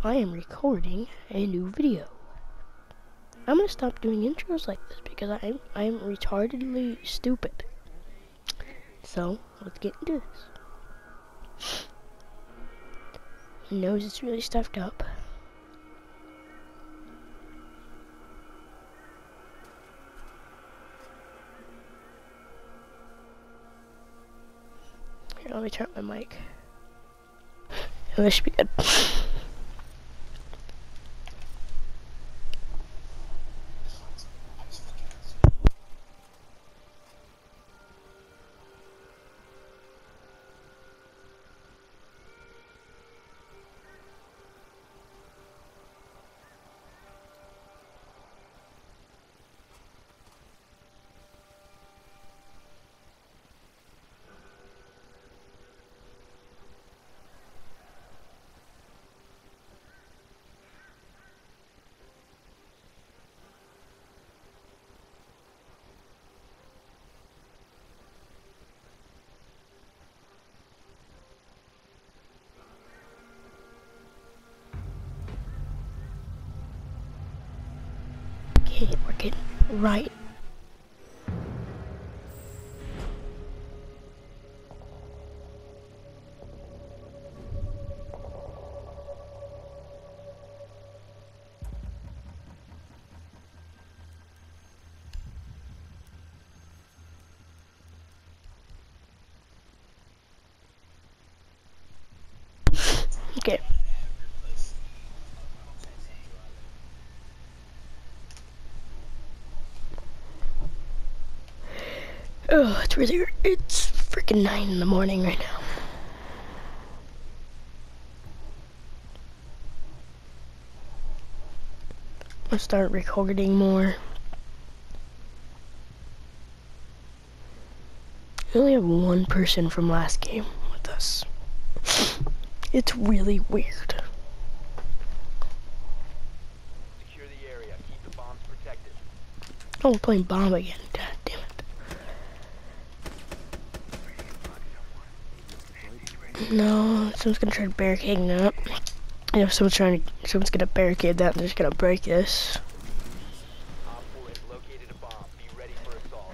I am recording a new video. I'm gonna stop doing intros like this because I'm retardedly stupid. So let's get into this. My nose is really stuffed up. Here, let me turn up my mic. This should be good. Okay, we're getting right. Okay. Oh, it's freaking 9 in the morning right now. I'll start recording more. We only have one person from last game with us. It's really weird. Secure the area. Keep the bombs protected. Oh, we're playing bomb again. God damn it. No, someone's gonna try to barricade that. And if someone's gonna barricade that, they're just gonna break this. Op 4 has located a bomb. Be ready for assault.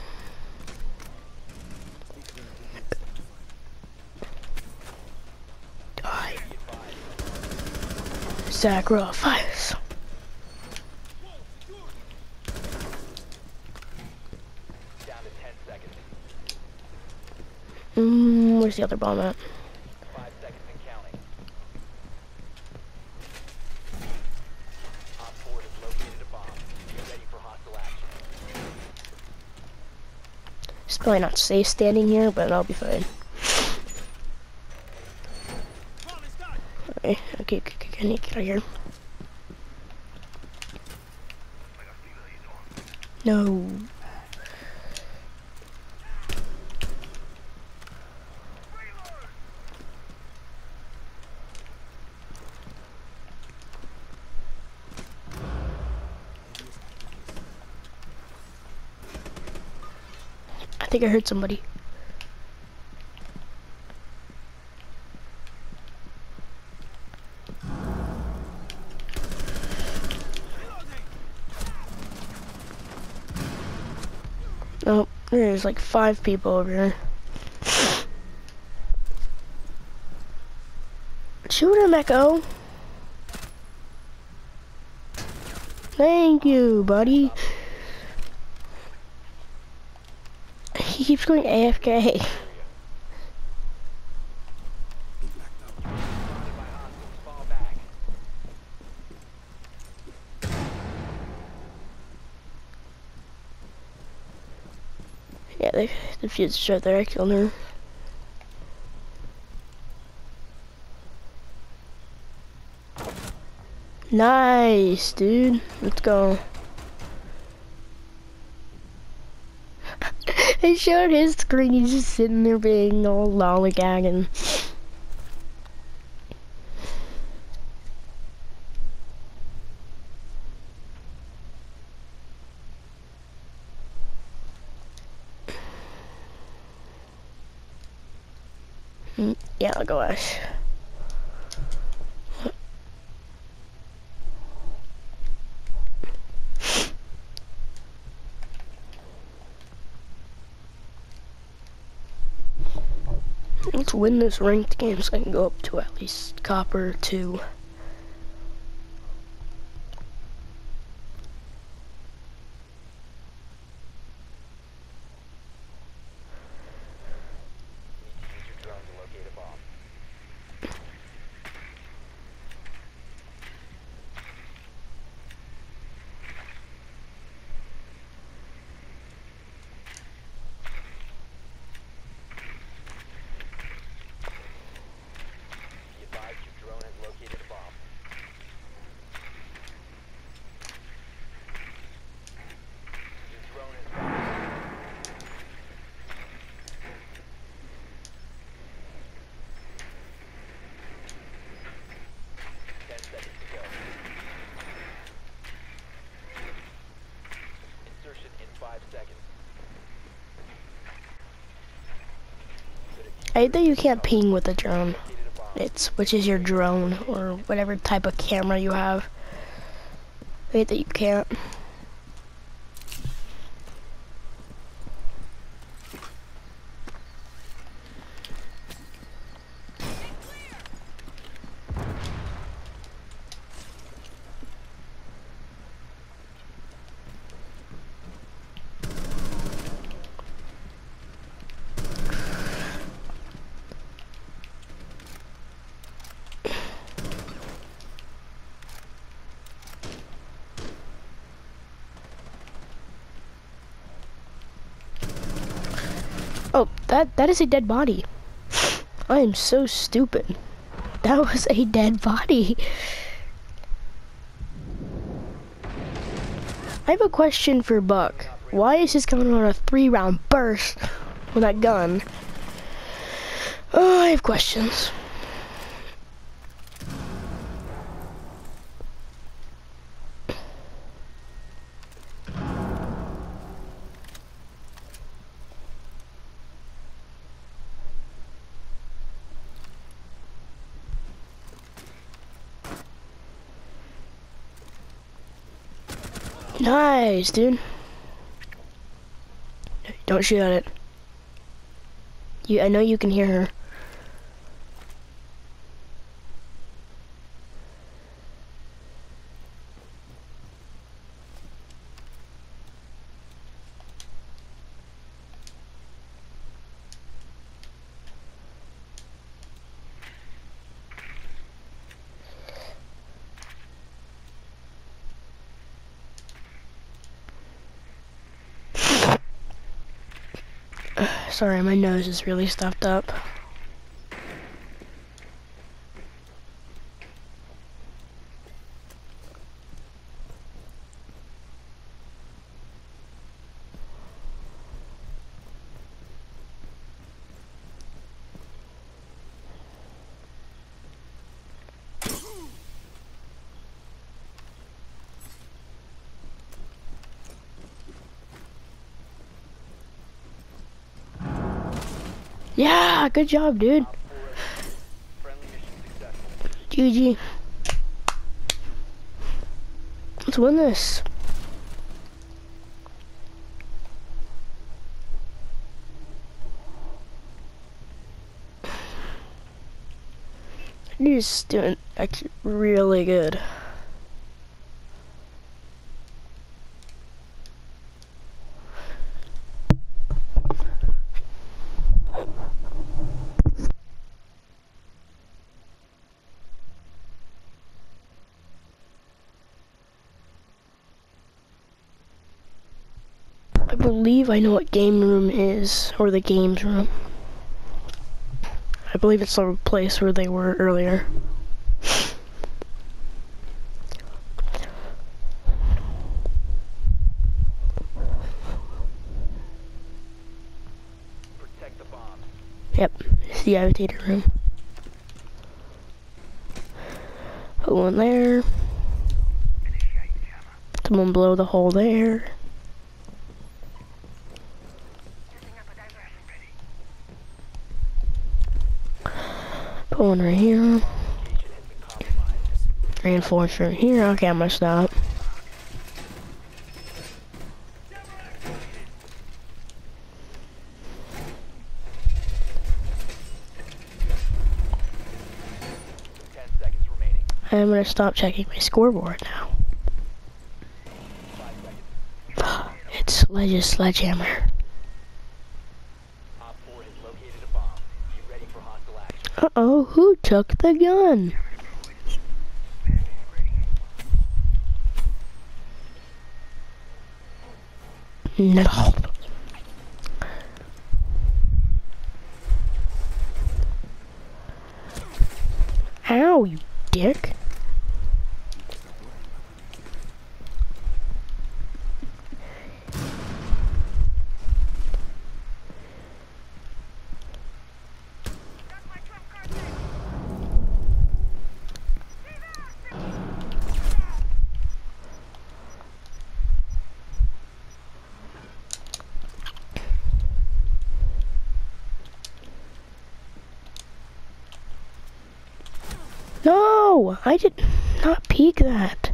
Die. Be advised. Sacrifice. Down to 10 seconds. Where's the other bomb at? 5 seconds and counting. Op 4 has located a bomb. Be ready for hostile action. It's probably not safe standing here, but I'll be fine. Okay, I need to get out of here. No. I think I heard somebody. Oh, there's like 5 people over here. Shoot him, Echo. Thank you, buddy. He keeps going AFK. Fall back. Yeah, the fuse is right there. I killed her. Nice, dude. Let's go. I showed his screen. He's just sitting there being all lollygagging. Yeah, I'll go Ash. Let's win this ranked game so I can go up to at least Copper 2. Use your drone to locate a bomb. Be advised your drone has located a bomb. Your drone has found a bomb. 10 seconds to go. Insertion in 5 seconds. I hate that you can't ping with a drone. Located a bomb. It switches your drone or whatever type of camera you have. I hate that you can't. Oh, that is a dead body. I am so stupid. That was a dead body. I have a question for Buck. Why is this going on a 3-round burst with that gun? Oh, I have questions. Nice, dude. Don't shoot at it. I know you can hear her. Sorry, my nose is really stuffed up. Yeah, good job, dude. Friendly mission successful. GG. Let's win this. He's doing actually really good. I believe I know what game room is, or the games room. I believe it's the place where they were earlier. Protect the bombs. Yep, it's the agitator room. Put one there. Someone blow the hole there. Put one right here. Location has been compromised. Reinforcer here. Okay, I'm gonna stop. I'm gonna stop checking my scoreboard now. It's Sledgehammer. Op 4 has located a bomb. Be ready for hostile action. Uh-oh, who took the gun? No. Ow, you dick. No, I did not peek that.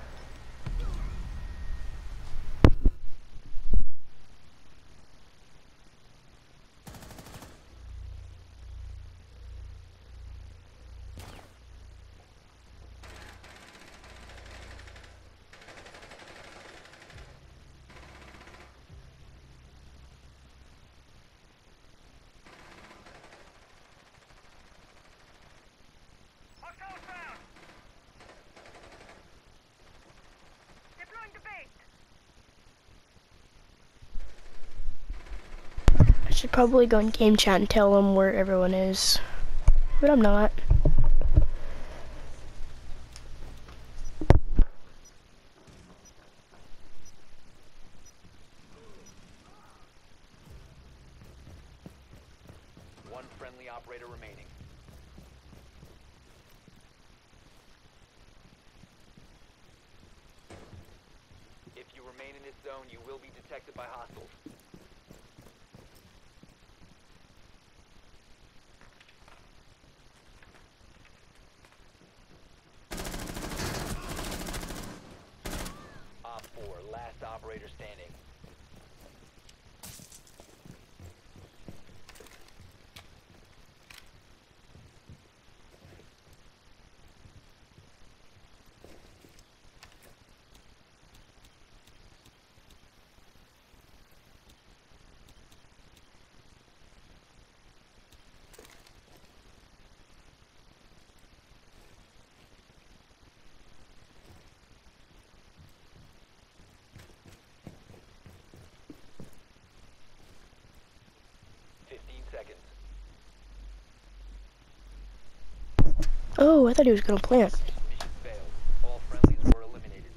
I should probably go in game chat and tell them where everyone is, but I'm not. One friendly operator remaining. If you remain in this zone, you will be detected by hostiles. Op 4, last operator standing. Seconds. Oh, I thought he was gonna plant. Mission failed. All friendlies were eliminated.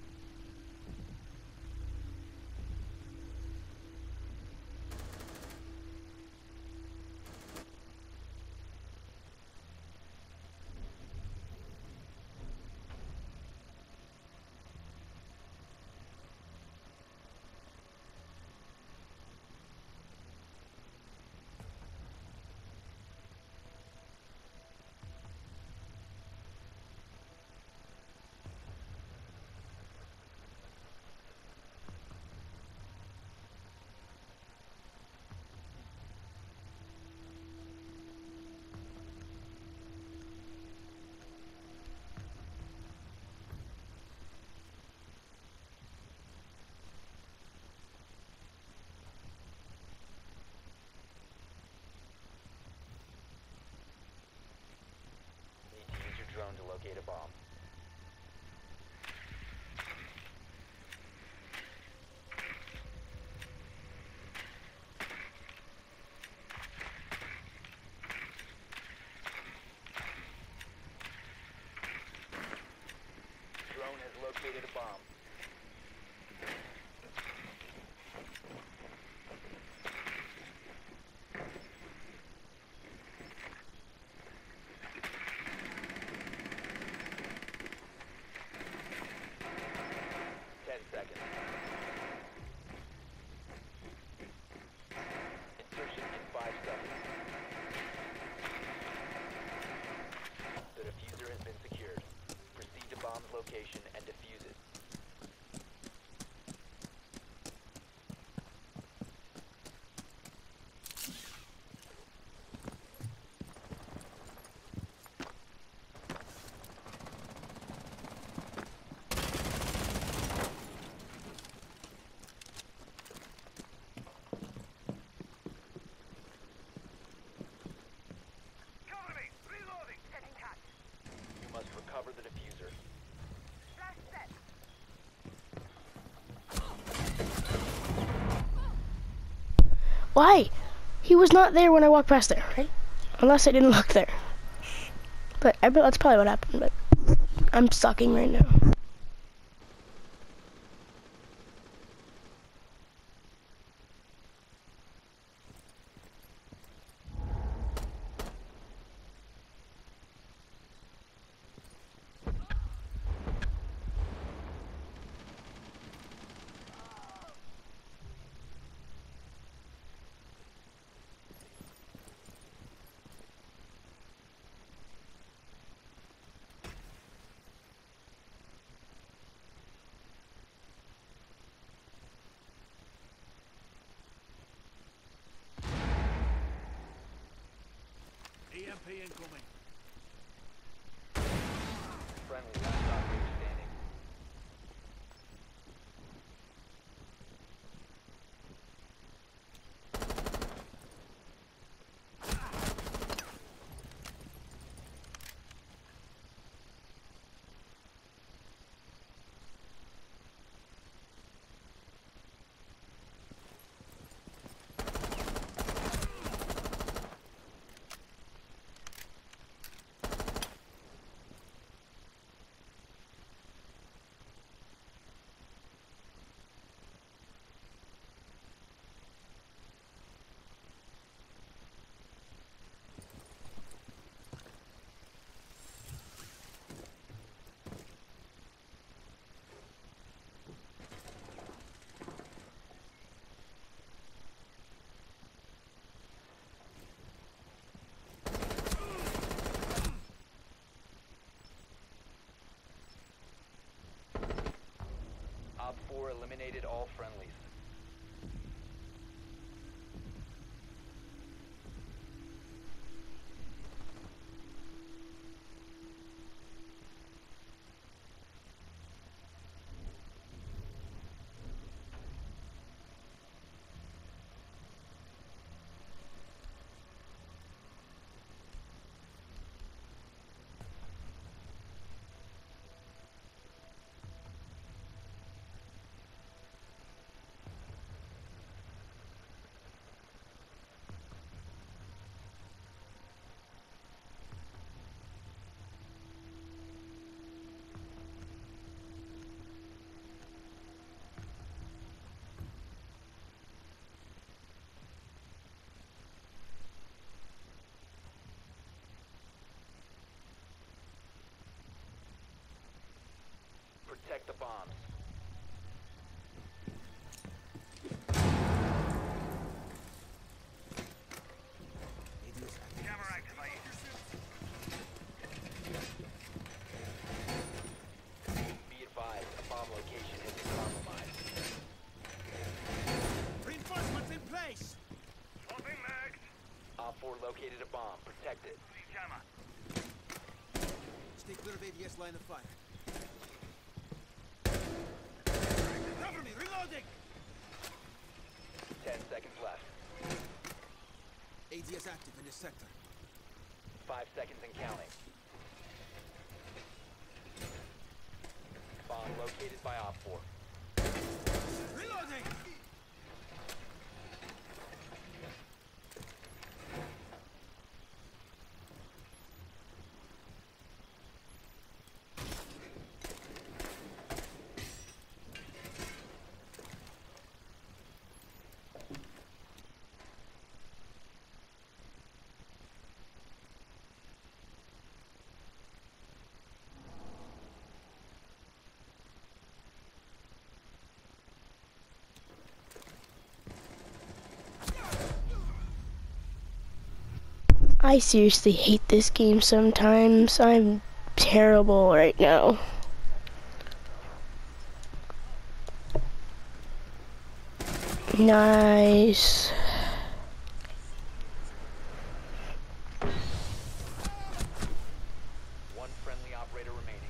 Need to use your drone to locate a bomb. Drone has located a bomb. Why? He was not there when I walked past there, right? Unless I didn't look there. But I bet that's probably what happened, but I'm sucking right now. EMP incoming. Friendly last operator standing. Op 4 eliminated all friendlies. Protect the bombs. Camera activated. Be advised, a bomb location has been compromised. Reinforcements in place. Swapping mags. Op 4 located a bomb. Protect it. Jammer. Stay clear of ADS line of fire. Cover me, reloading! 10 seconds left. ADS active in this sector. 5 seconds and counting. Bomb located by Op 4. Reloading! I seriously hate this game sometimes. I'm terrible right now. Nice. One friendly operator remaining.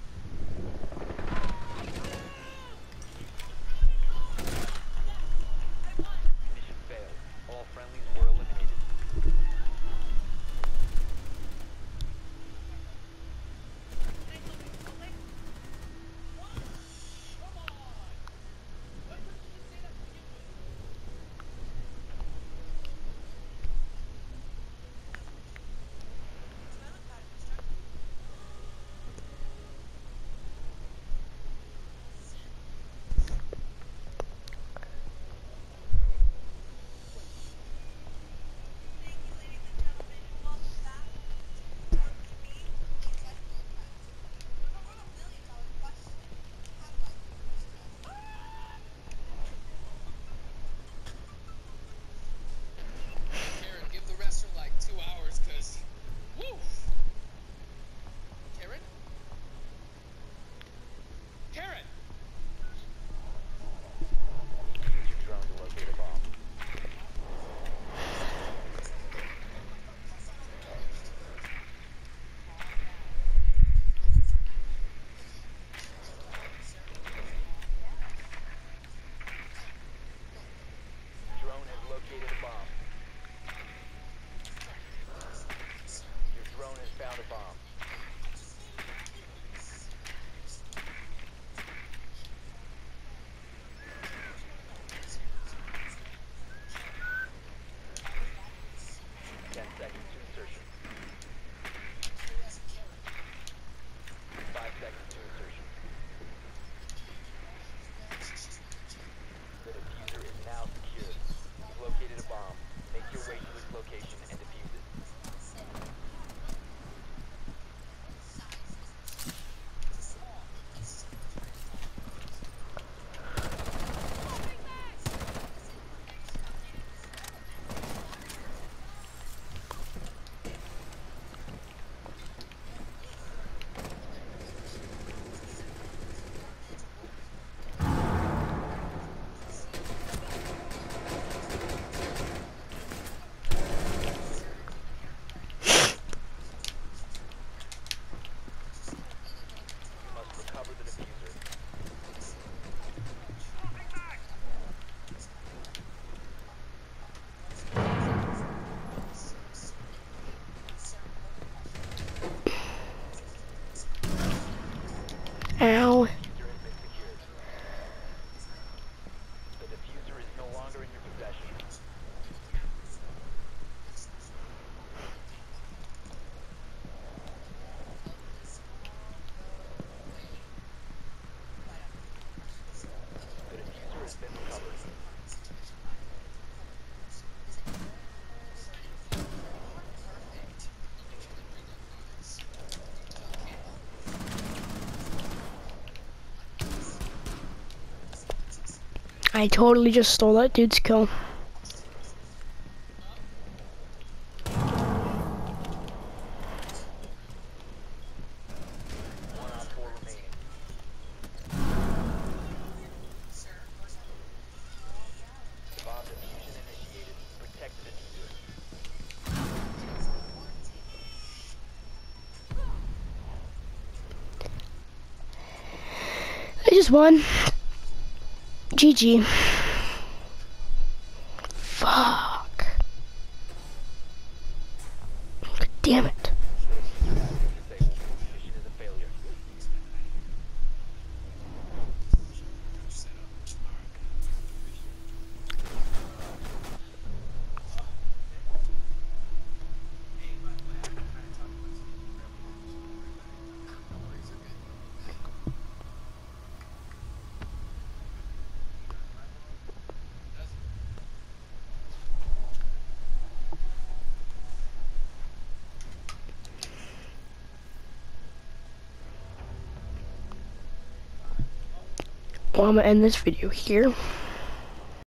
Mission failed. All friendlies were eliminated. I totally just stole that dude's kill. One op 4 remaining. Bomb diffusion initiated. Protect the diffuser. I just won. GG. Fuck. Damn it. Disabled. Mission is a failure. Well, I'm gonna end this video here.